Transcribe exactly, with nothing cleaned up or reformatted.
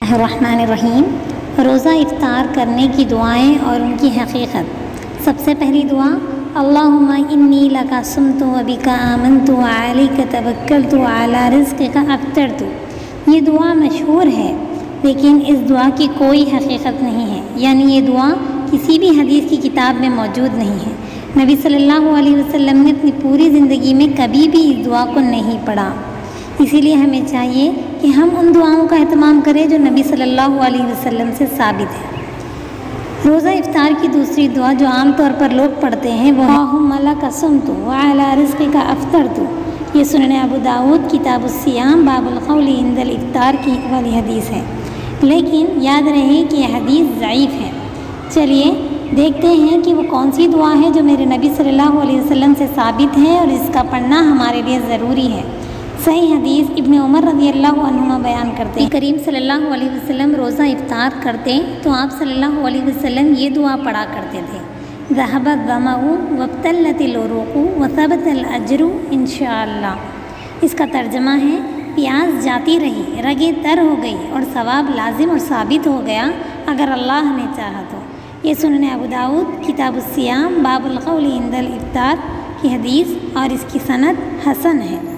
बिस्मिल्लाहिर्रहमानिर्रहीम। रोज़ा इफ्तार करने की दुआएं और उनकी हकीकत। सबसे पहली दुआ, अल्लाहुम्मा इन्नी लका सुमतु व बिका आमनतु व अलैका तवक्कलतु व अला रिज़्क़िका अफ़्तरतु। ये दुआ मशहूर है, लेकिन इस दुआ की कोई हकीकत नहीं है, यानी ये दुआ किसी भी हदीस की किताब में मौजूद नहीं है। नबी सल्लल्लाहु अलैहि वसल्लम ने अपनी पूरी ज़िंदगी में कभी भी इस दुआ को नहीं पढ़ा। इसीलिए हमें चाहिए कि हम उन दुआओं का एहतमाम करें जो नबी सल्लल्लाहु अलैहि वसल्लम से साबित है। रोज़ा इफ्तार की दूसरी दुआ जो आम तौर पर लोग पढ़ते हैं वो अल्लाहुम्मा लका सुमतु व अला रिज़्क़िका अफ़्तरतु। ये सुनन अबू दाऊद किताबुस्सियाम बाबुल क़ौली इंदल इफ्तार की वाली हदीस है, लेकिन याद रहे कि यह हदीस ज़ईफ़ है। चलिए देखते हैं कि वो कौन सी दुआ है जो मेरे नबी सल्लल्लाहु अलैहि वसल्लम से साबित है और इसका पढ़ना हमारे लिए ज़रूरी है। सही हदीस इब्न उमर रज़ियल्लाहु अन्हुमा बयान करते हैं, करीम सल्लल्लाहु अलैहि वसल्लम रोज़ा इफ्तार करते तो आप सल्लल्लाहु अलैहि वसल्लम ये दुआ पढ़ा करते थे, ज़हबत ज़मअउ वब्तल्लतिल उरूक़ु व सबतल अज्रु इंशाअल्लाह। इसका तर्जमा है, प्यास जाती रही, रगें तर हो गई और सवाब लाजिम और साबित हो गया अगर अल्लाह ने चाहा तो। ये सुनन अबू दाऊद किताबुस्सियाम बाबुल क़ौली इंदल इफ्तार की हदीस और इसकी सनद हसन है।